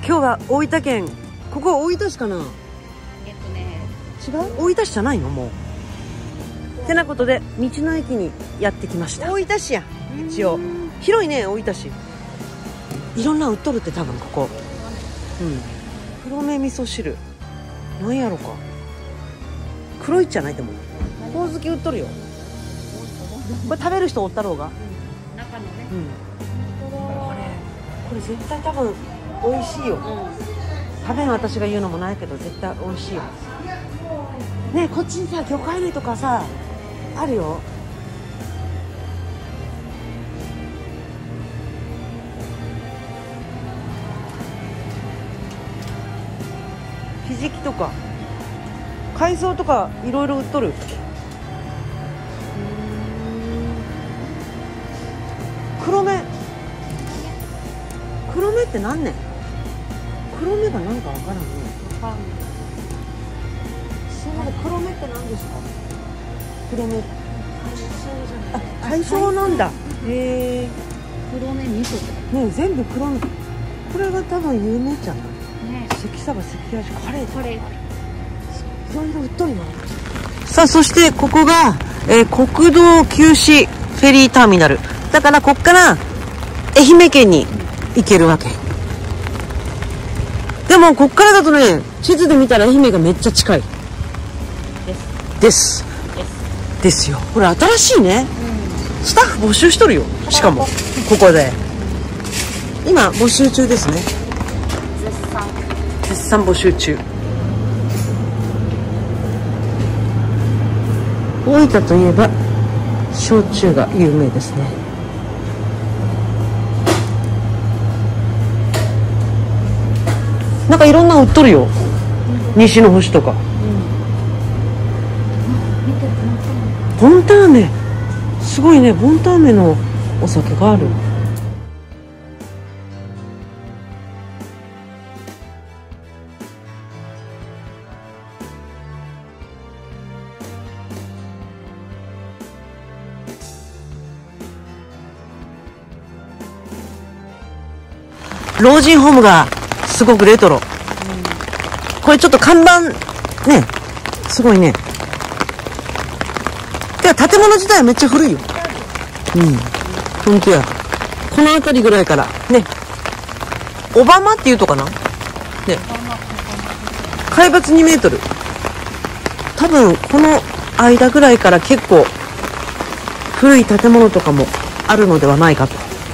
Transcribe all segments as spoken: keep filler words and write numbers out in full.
今日は大分県、ここ大分市かな。 えっとね違う、大分市じゃないのもう。てなことで道の駅にやってきました。大分市や一応広いね。大分市いろんな売っとるって、多分ここ。うん黒目味噌汁なんやろか。黒いじゃない。でもほおずき売っとるよ。これ食べる人おったろうが。 中のね、 うん、これこれ絶対多分美味しいよ、うん、食べん私が言うのもないけど絶対美味しいよね。こっちにさ魚介類とかさあるよ。ひじきとか海藻とかいろいろ売っとる。黒目黒目って何ねん。黒目が何かわからんね。すみません、黒目って何ですか。黒目あ、海藻なんだ。へえ。 黒目味噌ってね、全部黒目。これが多分有名じゃない。 ね、 関サバ、関味、カレーカレーいろいろ売っとるな。さあ、そしてここが、えー、国道九市フェリーターミナルだから、こっから愛媛県に行けるわけ。でもこっからだとね、地図で見たら愛媛がめっちゃ近いですですですよ。これ新しいね、うん、スタッフ募集しとるよ。しかもここで今募集中ですね。 絶賛絶賛募集中。大分といえば焼酎が有名ですね。なんかいろんな売っとるよ、うん、西の星とか、うん、ボンターメすごいね。ボンターメのお酒がある。老人ホームがすごくレトロ、うん、これちょっと看板ね、すごいね。で建物自体はめっちゃ古いよ。うん本当や。この辺りぐらいからね、オバマっていうとかなね、海抜にメートル、多分この間ぐらいから結構古い建物とかもあるのではないかと。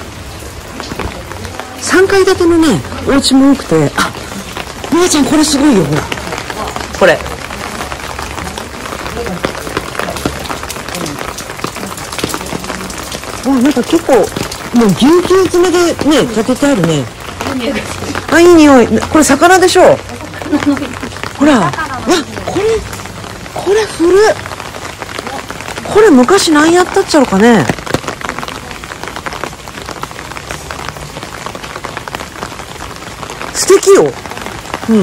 さんかい建てのねお家も多くて、あ、おばあちゃんこれすごいよ。ほらこれわ、なんか結構もうぎゅうぎゅう詰めでね建ててあるね。あ、いい匂い。これ魚でしょう。ほら、わ、これこれ古い。これ昔何やったっちゃろかね。素敵よ。うん。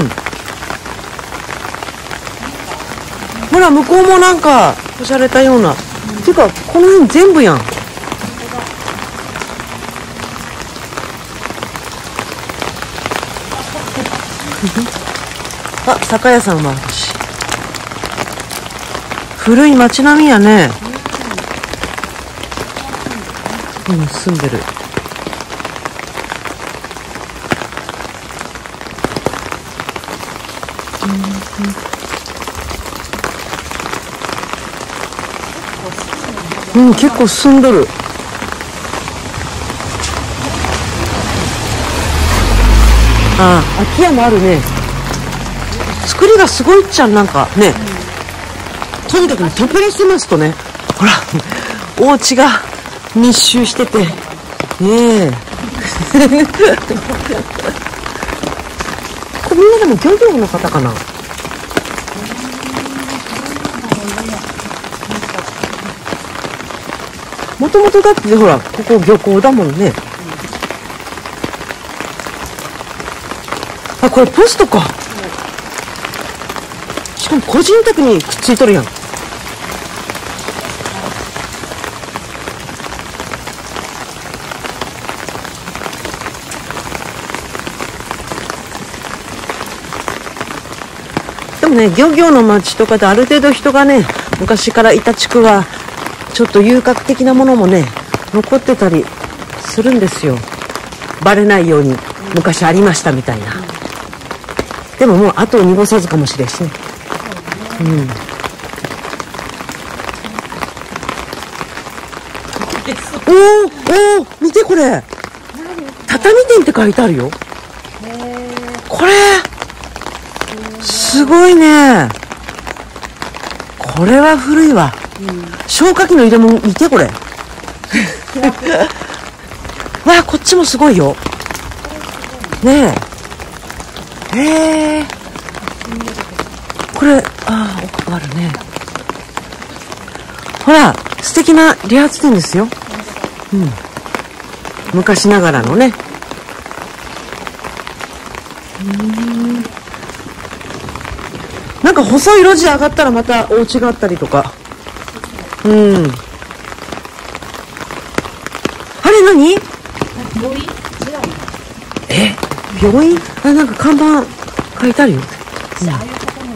ほら向こうもなんかおしゃれたような。っていうかこの辺全部やん。あ、酒屋さんもあるし。古い町並みやね。うん、住んでる。うん、結構進んどる。ああ、空き家もあるね。作りがすごいっちゃん、なんかね、うん、とにかくトップレしてますとね、ほらお家が密集しててねえこれみんなでも漁業の方かな。もともとだってほらここ漁港だもんね。あ、これポストか。しかも個人宅にくっついとるやん。 でもね、漁業の町とかである程度人がね、昔からいた地区はちょっと遊郭的なものもね残ってたりするんですよ。バレないように昔ありましたみたいな。でももう後を濁さずかもしれんしね。うん。おーおー、見てこれ、畳店って書いてあるよ。これすごいね。これは古いわ。消火器の入れ物見てこれ。わあ、こっちもすごいよ。ねえ。へえ。これ、ああ、奥あるね。ほら、素敵な理髪店ですよ。うん。昔ながらのね。うん。なんか細い路地上がったらまたお家があったりとか。うん。あれ何？ 病院？ え、病院？あ、なんか看板書いてあるよ。うん、あ、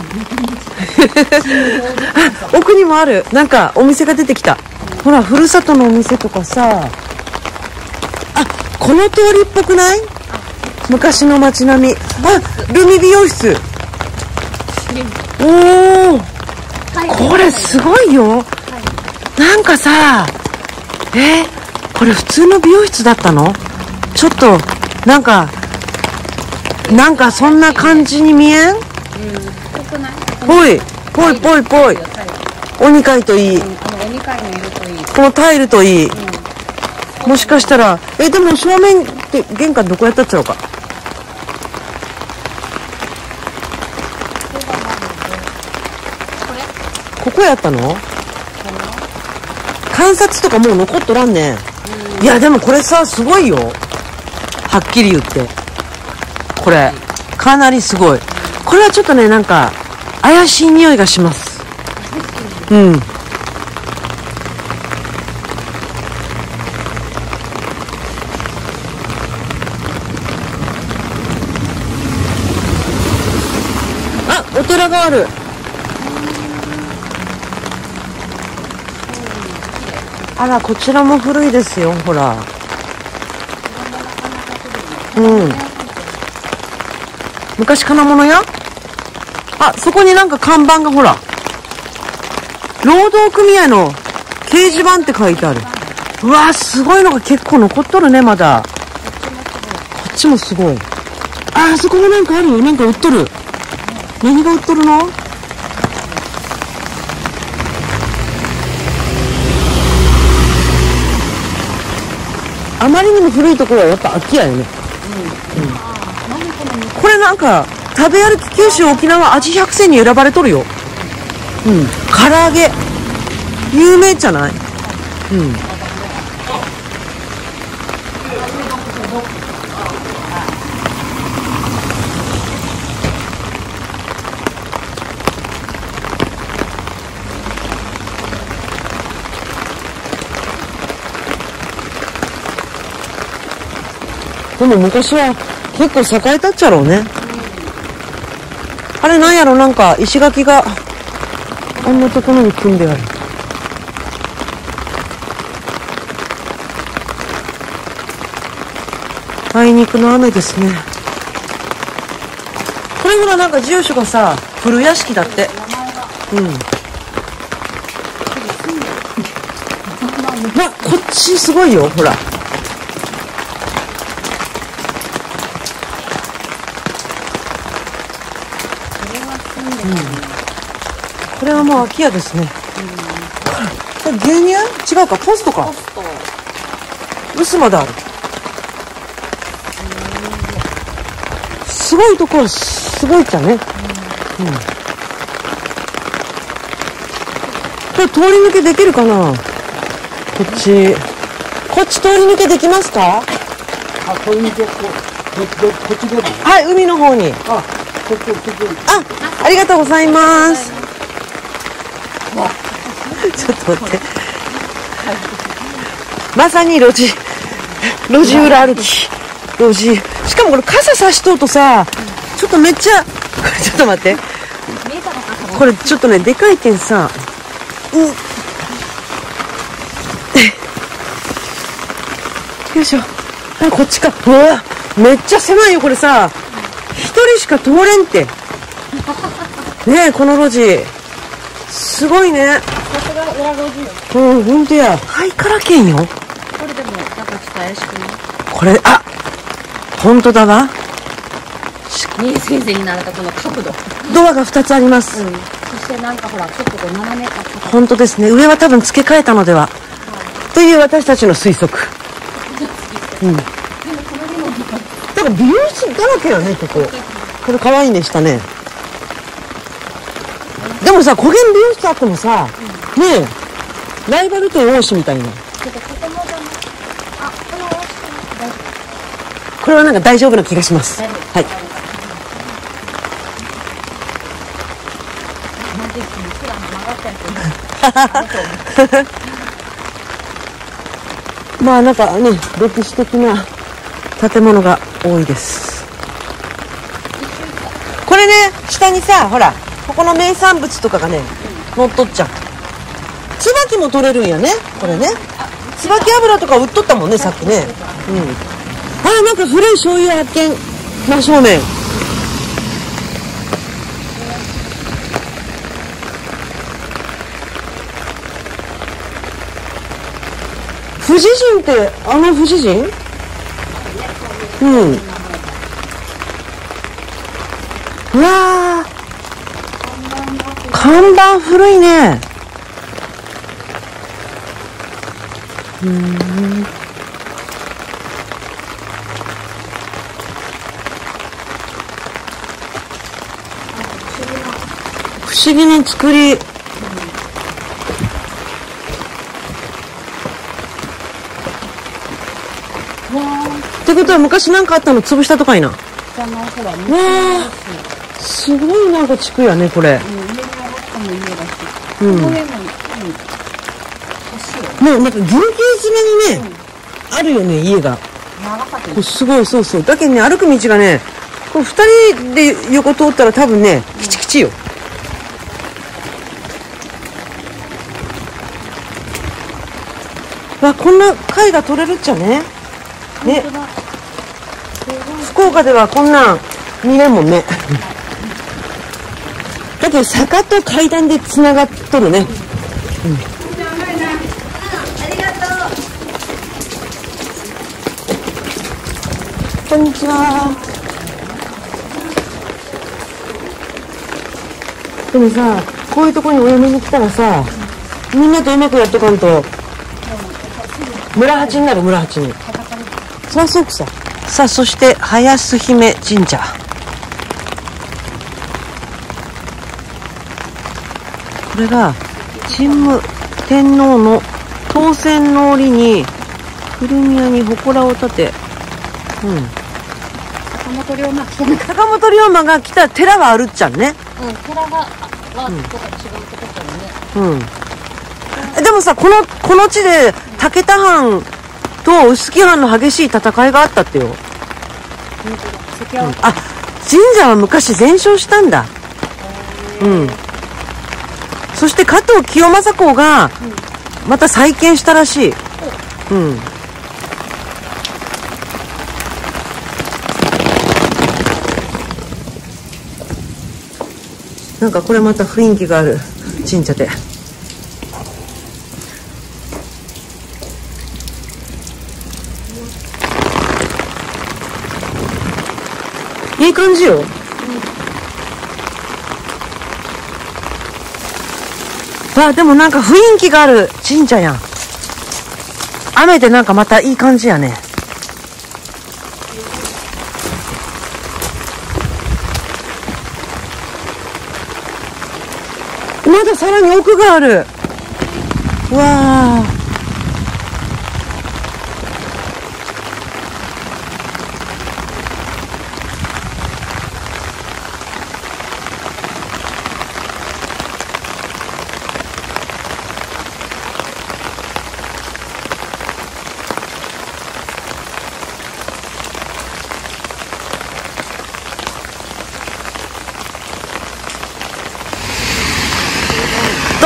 奥にもある。なんかお店が出てきた。ほら、ふるさとのお店とかさ。あ、この通りっぽくない？昔の街並み。あ、ルミ美容室。おお、これすごいよ。なんかさ、えー、これ普通の美容室だったの？ちょっとなんかなんかそんな感じに見えん？ぽいぽいぽいぽい。お二階といい、このタイルといい。もしかしたら、えでも正面って玄関どこやったっちゃうか。ここやったの？観察とかもう残っとらんね。いやでもこれさ、すごいよ。はっきり言って。これかなりすごい。これはちょっとね、なんか怪しい匂いがします。うん。あ、お寺がある。あら、こちらも古いですよ、ほら。うん。昔金物屋？あ、そこになんか看板がほら。労働組合の掲示板って書いてある。うわー、すごいのが結構残っとるね、まだ。こっちもすごい。あ、あそこもなんかあるよ。なんか売っとる。何が売っとるの？あまりにも古いところはやっぱ空き家よね。うん。うん、これなんか食べ歩き九州沖縄味百選に選ばれとるよ。うん。唐揚げ有名じゃない？うん。でも昔は結構栄えたっちゃろうね。あれなんやろ、なんか石垣があんなところに組んである。あいにくの雨ですね。これほら、なんか住所がさ、古屋敷だって。うん。わ、こっちすごいよ、ほら。うん、これはもう空き家ですね。うん、これ牛乳？違うか、ポストか。ポスト。薄まである。すごいところ、すごいっちゃね。うん。うん、これ通り抜けできるかな。こっち。こっち通り抜けできますか？ あ、通り抜け、こ、こ、こっちでも。 はい、海の方に。 あ、ここ、ここ。 あ、ありがとうございます。ちょっと待って。まさに路地、路地裏歩き。路地。しかもこれ傘差しとうとさ、ちょっとめっちゃ、ちょっと待って。 これちょっとねでかいけんさ、うんよいしょ。あ、こっちか。うわ、めっちゃ狭いよこれさ。一人しか通れんってねえ、この路地すごいね。 さすが裏路地よ。 うん、ほんとや。ハイカラ県よ。 これでもなんかちょっと怪しくない？ これ、あ、ほんとだわ。 新先生になるとこの角度。 ドアがふたつあります。 うん。そしてなんかほらちょっとこう斜めかった。 ほんとですね。上は多分付け替えたのでは、という私たちの推測。うん。だから美容室だらけやね、ここ。これ可愛いね、下ね。でもさ、古源美容室あってもさ、うん、ねえ、ライバル店多しみたいな。これはなんか大丈夫な気がします。はい。まあなんかね、歴史的な建物が多いです。これね、下にさ、ほら、ここの名産物とかがね、乗っとっちゃう。椿も取れるんやね、これね。椿油とか売っとったもんね、さっきね。うん。あ、なんか古い醤油発見。真正面。富士人ってあの富士人？うん。うわー。看板古いね。うーん。不思議な作り。ってことは昔なんかあったの潰したとかいな。わあ、すごいなんか地区やねこれ。うん。もうなんか原型詰めにね、あるよね家が。すごい、そうそう。だけどね、歩く道がね、これ二人で横通ったら多分ね、キチキチよ。わ、こんな貝が取れるっちゃね。ね。福岡ではこんなん見れんもんね。だけど坂と階段でつながっとるね。うん。こんにちは。でもさ、こういうところにお嫁に来たらさ、みんなとうまくやっとかんと村八になる。村八に。そりゃそうくさ。さあ、そして早須姫神社。これが神武天皇の当選の折に古宮に祠を建て、うん、 坂本龍馬来たのか。 坂本龍馬が来た寺はあるっちゃんね。 うん、寺がはとか違うとこだうね。 ん。でもさ、このこの地で武田藩と臼杵藩の激しい戦いがあったってよ。うん、あ、神社は昔全焼したんだ。うん。そして加藤清正公がまた再建したらしい。うん。なんかこれまた雰囲気がある神社で。いい感じよ。うん、あ、でもなんか雰囲気がある神社やん。雨でなんかまたいい感じやね。まださらに奥がある。うわー。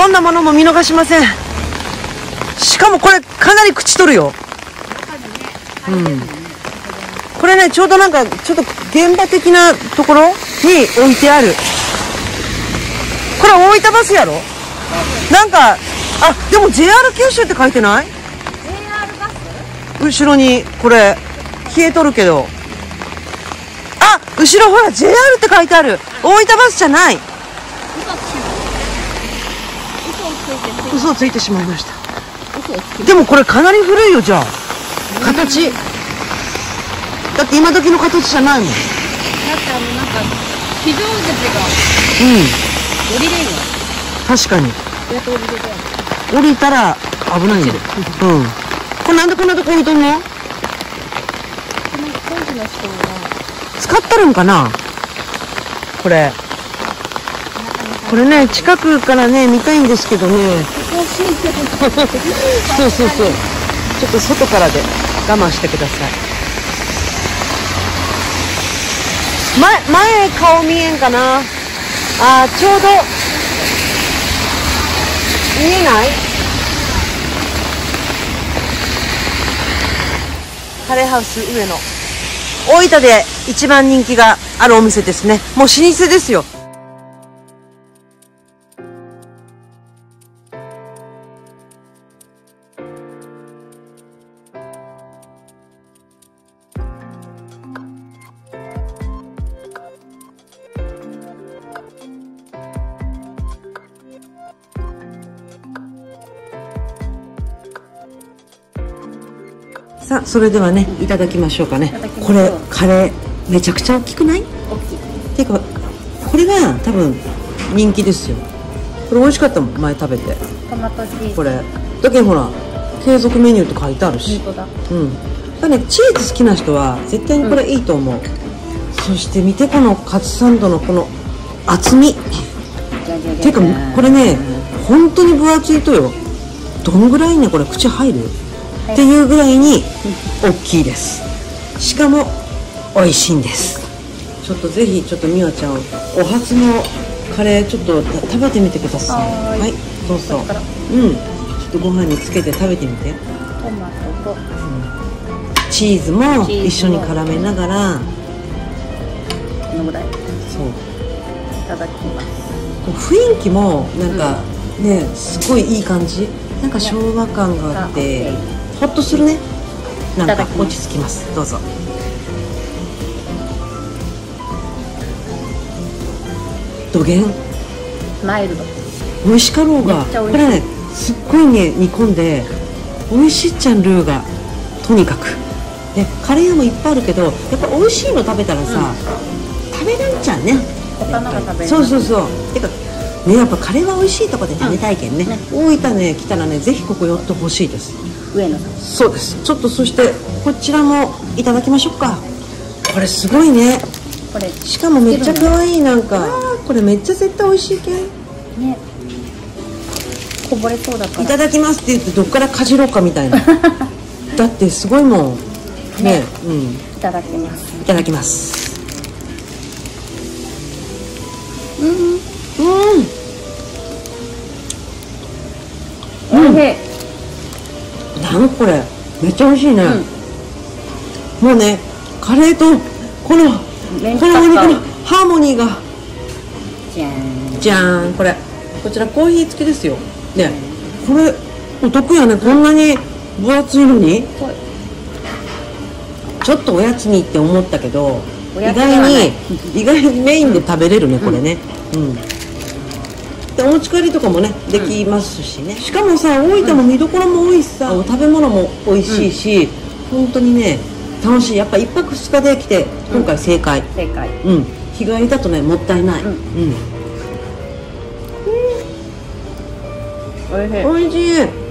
どんなものも見逃しません。しかもこれかなり口取るよ。うん、これねちょうどなんかちょっと現場的なところに置いてある。これ大分バスやろ。なんかあでも ジェイアール 九州って書いてない？ ジェイアール バス？ 後ろにこれ消えとるけど、あ後ろほら ジェイアール って書いてある。大分バスじゃない。嘘をついてしまいました。でもこれかなり古いよ。じゃあ形だって今時の形じゃないもん。だってあのなんか非常口がうん降りれるよ。 確かにやっと降りれるよ。 降りたら危ないんだよ。うんこれなんでこんなとこ置いとんの？ この当時の人が使ってるんかなこれ。これね近くからね見たいんですけどねそうそうそうちょっと外からで我慢してください。前前顔見えんかな。あーちょうど見えない？カレーハウス上野、大分で一番人気があるお店ですね。もう老舗ですよ。さあそれではねいただきましょうかね。これカレーめちゃくちゃ大きくない？ 大きい。 っていうかこれが多分人気ですよ。これ美味しかったもん前食べて。 トマトチーズ。 これだけどほら継続メニューって書いてあるし。 本当だ。 うんだねチーズ好きな人は絶対にこれいいと思う、うん、そして見てこのカツサンドのこの厚みっていうかこれね本当に分厚いとよ。どのぐらいねこれ口入るっていうぐらいに大きいです。しかも美味しいんです。ちょっとぜひちょっと美和ちゃんお初のカレーちょっと食べてみてください。はい、はい、どうぞ。うんちょっとご飯につけて食べてみて。 トマトと、うん、 チーズも一緒に絡めながらこのぐらいそういただきます。 雰囲気もなんかね、うん、すごいいい感じ。なんか昭和感があってホッとするね。なんか落ち着きます。どうぞ。どげんマイルド美味しかろうがこれねすっごいね煮込んで美味しいっちゃんルーがとにかくでカレー屋もいっぱいあるけどやっぱ美味しいの食べたらさ、うん、食べれんちゃうね。 他のが食べる。 そうそうそうてかねやっぱカレーは美味しいとこで食べたいけんね、うん、ね大分ね来たらねぜひここ寄ってほしいです。 上野さんそうです。ちょっとそしてこちらもいただきましょうか。これすごいね。 これしかもめっちゃ可愛いなんかこれめっちゃ絶対美味しいけんね。こぼれそうだからいただきますって言ってどっからかじろうかみたいなだってすごいもんね。ね、うん、いただきます。 いただきます。 うんうんうんおいしい。 なんこれめっちゃ美味しいね、うん、もうねカレーとこのこのお肉のハーモニーがじゃーんじゃーん。これこちらコーヒー付きですよね。これお得やね。こんなに分厚いのにちょっとおやつにって思ったけど意外に意外にメインで食べれるねこれね。うんでお持ち帰りとかもねできますしね、うん、しかもさ大分も見どころも多いしさ、うん、食べ物も美味しいし、うん、本当にね楽しい。やっぱいっぱくふつかで来て今回正解、うん、 正解、 うん、日帰りだとねもったいない。うん、うん、 おいしい。 おいしい。